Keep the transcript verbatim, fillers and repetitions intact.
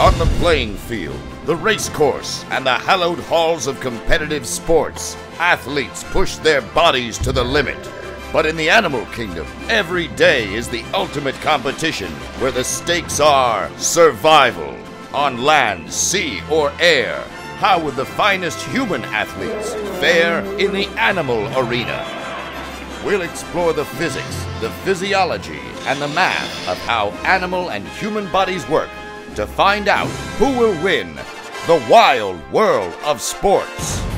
On the playing field, the race course, and the hallowed halls of competitive sports, athletes push their bodies to the limit. But in the animal kingdom, every day is the ultimate competition where the stakes are survival. On land, sea, or air, how would the finest human athletes fare in the animal arena? We'll explore the physics, the physiology, and the math of how animal and human bodies work to find out who will win the wild world of sports.